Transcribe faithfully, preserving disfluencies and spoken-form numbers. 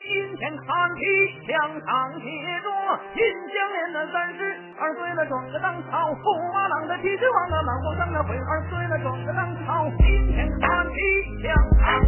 今天看起墙上写着金项链的三十二岁了，壮个当朝驸马郎的七十王的满皇上的会二岁了，壮个当朝。今天看起墙上